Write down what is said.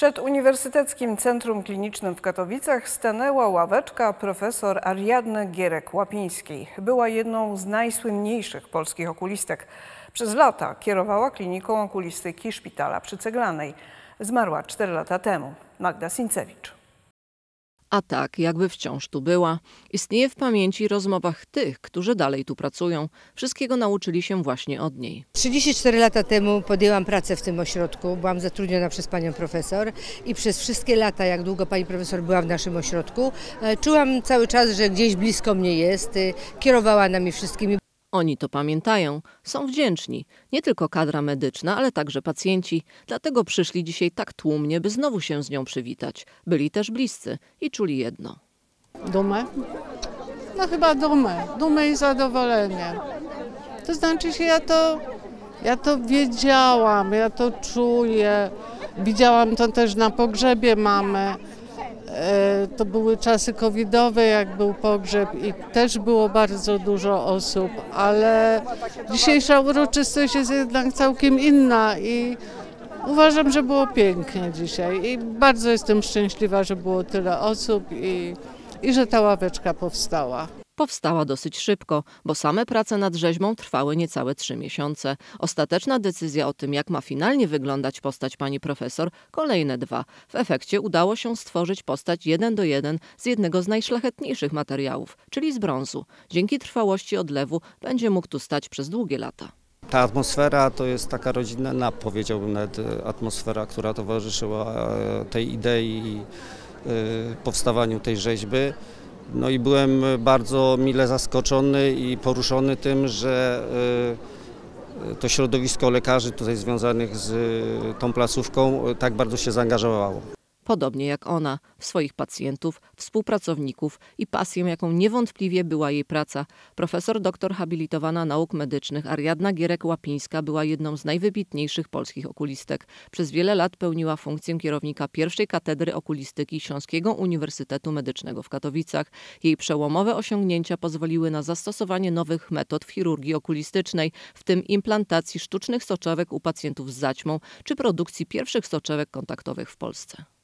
Przed Uniwersyteckim Centrum Klinicznym w Katowicach stanęła ławeczka profesor Ariadny Gierek-Łapińskiej. Była jedną z najsłynniejszych polskich okulistek. Przez lata kierowała kliniką okulistyki szpitala przy Ceglanej. Zmarła 4 lata temu. Magda Sincewicz. A tak, jakby wciąż tu była. Istnieje w pamięci i rozmowach tych, którzy dalej tu pracują. Wszystkiego nauczyli się właśnie od niej. 34 lata temu podjęłam pracę w tym ośrodku. Byłam zatrudniona przez panią profesor i przez wszystkie lata, jak długo pani profesor była w naszym ośrodku, czułam cały czas, że gdzieś blisko mnie jest. Kierowała nami wszystkimi. Oni to pamiętają, są wdzięczni. Nie tylko kadra medyczna, ale także pacjenci. Dlatego przyszli dzisiaj tak tłumnie, by znowu się z nią przywitać. Byli też bliscy i czuli jedno. Dumę? No chyba dumę. Dumę i zadowolenie. To znaczy się ja to wiedziałam, ja to czuję. Widziałam to też na pogrzebie mamy. To były czasy covidowe, jak był pogrzeb i też było bardzo dużo osób, ale dzisiejsza uroczystość jest jednak całkiem inna i uważam, że było pięknie dzisiaj i bardzo jestem szczęśliwa, że było tyle osób i że ta ławeczka powstała. Powstała dosyć szybko, bo same prace nad rzeźbą trwały niecałe 3 miesiące. Ostateczna decyzja o tym, jak ma finalnie wyglądać postać pani profesor, kolejne 2. W efekcie udało się stworzyć postać 1:1 z jednego z najszlachetniejszych materiałów, czyli z brązu. Dzięki trwałości odlewu będzie mógł tu stać przez długie lata. Ta atmosfera to jest taka rodzinna, powiedziałbym nawet atmosfera, która towarzyszyła tej idei i powstawaniu tej rzeźby. No i byłem bardzo mile zaskoczony i poruszony tym, że to środowisko lekarzy tutaj związanych z tą placówką tak bardzo się zaangażowało. Podobnie jak ona, w swoich pacjentów, współpracowników i pasję, jaką niewątpliwie była jej praca. Profesor doktor habilitowana nauk medycznych Ariadna Gierek-Łapińska była jedną z najwybitniejszych polskich okulistek. Przez wiele lat pełniła funkcję kierownika pierwszej katedry okulistyki Śląskiego Uniwersytetu Medycznego w Katowicach. Jej przełomowe osiągnięcia pozwoliły na zastosowanie nowych metod w chirurgii okulistycznej, w tym implantacji sztucznych soczewek u pacjentów z zaćmą czy produkcji pierwszych soczewek kontaktowych w Polsce.